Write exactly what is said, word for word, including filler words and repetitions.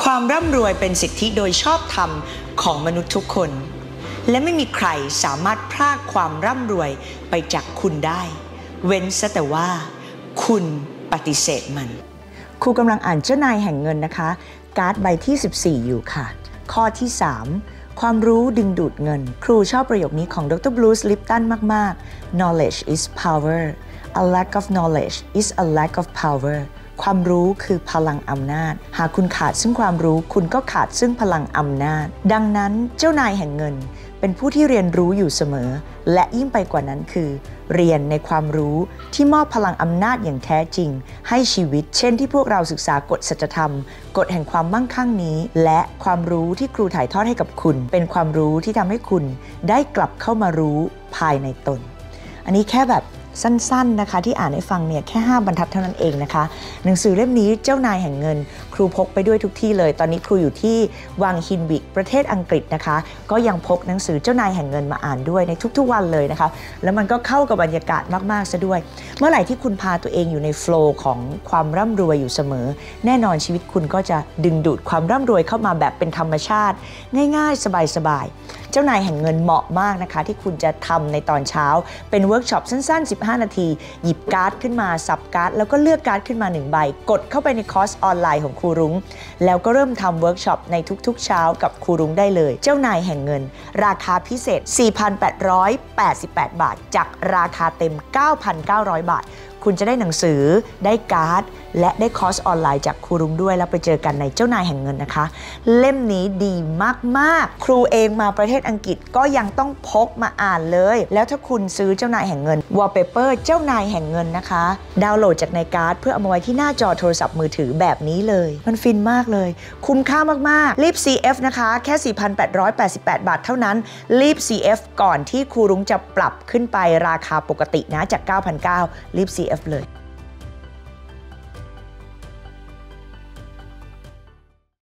ความร่ำรวยเป็นสิทธิโดยชอบธรรมของมนุษย์ทุกคนและไม่มีใครสามารถพรากความร่ำรวยไปจากคุณได้เว้นซะแต่ว่าคุณปฏิเสธมันครูกำลังอ่านเจ้านายแห่งเงินนะคะการ์ดใบที่สิบสี่อยู่ค่ะข้อที่สามความรู้ดึงดูดเงินครูชอบประโยคนี้ของดรบรูซลิปตันมากๆ knowledge is power a lack of knowledge is a lack of power ความรู้คือพลังอำนาจหากคุณขาดซึ่งความรู้คุณก็ขาดซึ่งพลังอำนาจดังนั้นเจ้านายแห่งเงินเป็นผู้ที่เรียนรู้อยู่เสมอและยิ่งไปกว่านั้นคือเรียนในความรู้ที่มอบพลังอำนาจอย่างแท้จริงให้ชีวิตเช่นที่พวกเราศึกษากฎสัจธรรมกฎแห่งความมั่งคั่งนี้และความรู้ที่ครูถ่ายทอดให้กับคุณเป็นความรู้ที่ทำให้คุณได้กลับเข้ามารู้ภายในตนอันนี้แค่แบบสั้นๆนะคะที่อ่านให้ฟังเนี่ยแค่ห้าบรรทัดเท่านั้นเองนะคะหนังสือเล่มนี้เจ้านายแห่งเงินครูพกไปด้วยทุกที่เลยตอนนี้ครูอยู่ที่วังฮินวิกประเทศอังกฤษนะคะก็ยังพกหนังสือเจ้านายแห่งเงินมาอ่านด้วยในทุกๆวันเลยนะคะแล้วมันก็เข้ากับบรรยากาศมากๆซะด้วยเมื่อไหร่ที่คุณพาตัวเองอยู่ในโฟลว์ของความร่ำรวยอยู่เสมอแน่นอนชีวิตคุณก็จะดึงดูดความร่ำรวยเข้ามาแบบเป็นธรรมชาติง่ายๆสบายๆเจ้านายแห่งเงินเหมาะมากนะคะที่คุณจะทำในตอนเช้าเป็นเวิร์กช็อปสั้นๆสิบห้านาทีหยิบการ์ดขึ้นมาสับการ์ดแล้วก็เลือกการ์ดขึ้นมาหนึ่งใบกดเข้าไปในคอร์สออนไลน์ของครูรุ้งแล้วก็เริ่มทำเวิร์กช็อปในทุกๆเช้ากับครูรุ้งได้เลยเจ้านายแห่งเงินราคาพิเศษ สี่พันแปดร้อยแปดสิบแปด บาทจากราคาเต็ม เก้าพันเก้าร้อย บาทคุณจะได้หนังสือได้การ์ดและได้คอร์สออนไลน์จากครูรุ้งด้วยแล้วไปเจอกันในเจ้านายแห่งเงินนะคะเล่มนี้ดีมากๆครูเองมาประเทศอังกฤษก็ยังต้องพกมาอ่านเลยแล้วถ้าคุณซื้อเจ้านายแห่งเงินวอลเปเปอร์เจ้านายแห่งเงินนะคะดาวน์โหลดจากในการ์ดเพื่อเอามาไว้ที่หน้าจอโทรศัพท์มือถือแบบนี้เลยมันฟินมากเลยคุ้มค่ามากๆรีบ ซี เอฟ นะคะแค่ สี่พันแปดร้อยแปดสิบแปด บาทเท่านั้นรีบ ซี เอฟ ก่อนที่ครูรุ้งจะปรับขึ้นไปราคาปกตินะจาก เก้าพันเก้าร้อย รีบ ซี เอฟ เลย